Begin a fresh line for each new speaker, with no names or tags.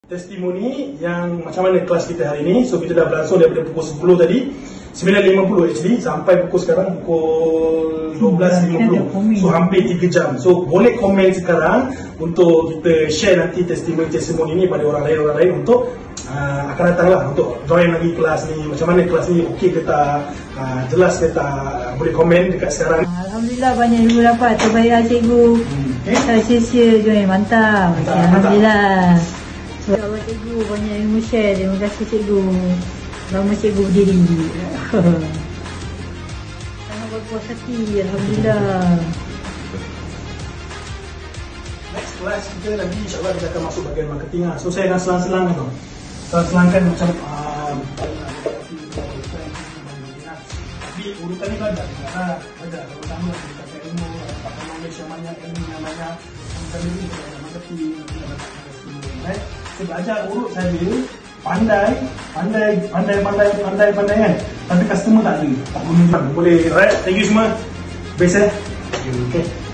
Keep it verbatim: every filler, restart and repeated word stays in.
Testimoni yang macam mana kelas kita hari ini. So kita dah berlangsung daripada pukul sepuluh tadi, sembilan lima puluh actually, sampai pukul sekarang pukul dua belas lima puluh. So hampir tiga jam. So boleh komen sekarang untuk kita share nanti testimoni-testimoni ni pada orang lain-orang lain untuk uh, akan datang lah, untuk join lagi kelas ni. Macam mana kelas ni, okey ke tak, uh, jelas ke tak, boleh komen dekat sekarang.
Alhamdulillah banyak ibu dapat, terbaik lah cikgu. hmm. Okay. Saya sia-sia join, mantap.
Mantap,
Alhamdulillah. So, Allah cikgu banyak ilmu share. Terima kasih cikgu. Lama cikgu berdiri. Sangat berpuas hati. Alhamdulillah.
Next kelas kita nanti insyaAllah kita akan masuk bahagian marketing lah. So saya akan selang-selang tu. Selang-selangkan macam uh, tapi urutan ni belajar juga lah. Belajar terutama kita pakai ilmu, pakai knowledge yang banyak, ilmu yang banyak. Sampai ini kita ada marketing, kita ada marketing. So belajar urut saja, pandai, pandai, pandai, pandai, pandai, pandai kan. Tapi customer tak ada, tak guna. Boleh, right? Thank you semua. Best eh? Okay.